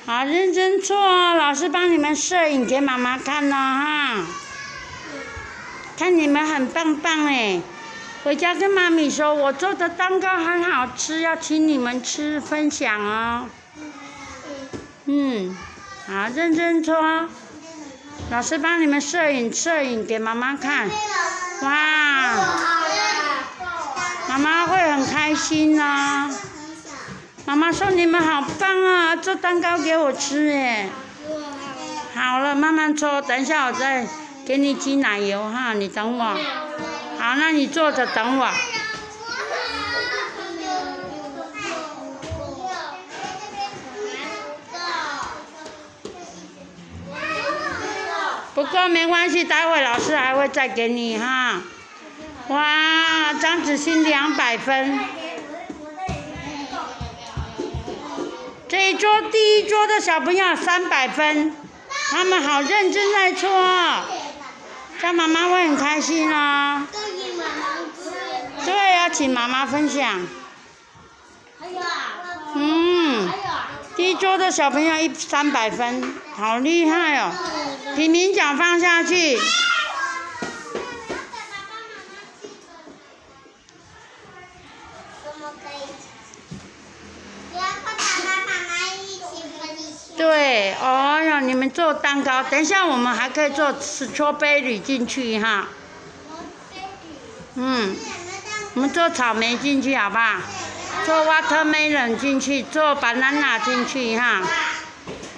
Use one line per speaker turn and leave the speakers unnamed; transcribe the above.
好，认真做哦，老师帮你们摄影给妈妈看了哈。看你们很棒棒哎，回家跟妈咪说，我做的蛋糕很好吃，要请你们吃分享哦。好，认真做。老师帮你们摄影给妈妈看。哇，妈妈会很开心哦。妈妈说你们好棒啊，做蛋糕给我吃耶。好了，慢慢做，等一下我再给你挤奶油哈，你等我。好，那你坐着等我。不过没关系，待会老师还会再给你哈。哇，张子欣200分。这一桌第一桌的小朋友300分，他们好认真在做，这样妈妈会很开心哦。对，要请妈妈分享。第一桌的小朋友300分，好厉害哦！平民奖放下去。对，哦哟，你们做蛋糕，等一下我们还可以做strawberry进去哈。我们做草莓进去好不好？做 watermelon 进去，做 banana 进去哈。